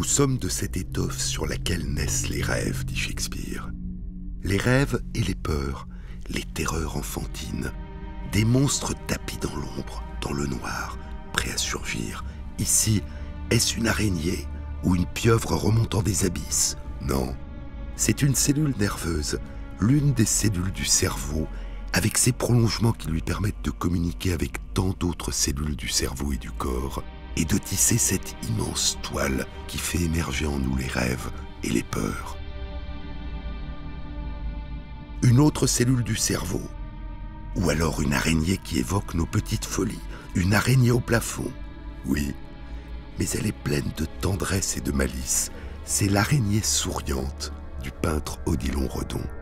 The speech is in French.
Nous sommes de cette étoffe sur laquelle naissent les rêves, dit Shakespeare. Les rêves et les peurs, les terreurs enfantines, des monstres tapis dans l'ombre, dans le noir, prêts à surgir. Ici, est-ce une araignée ou une pieuvre remontant des abysses? Non, c'est une cellule nerveuse, l'une des cellules du cerveau, avec ses prolongements qui lui permettent de communiquer avec tant d'autres cellules du cerveau et du corps, et de tisser cette immense toile qui fait émerger en nous les rêves et les peurs. Une autre cellule du cerveau, ou alors une araignée qui évoque nos petites folies, une araignée au plafond. Oui, mais elle est pleine de tendresse et de malice. C'est l'araignée souriante du peintre Odilon Redon.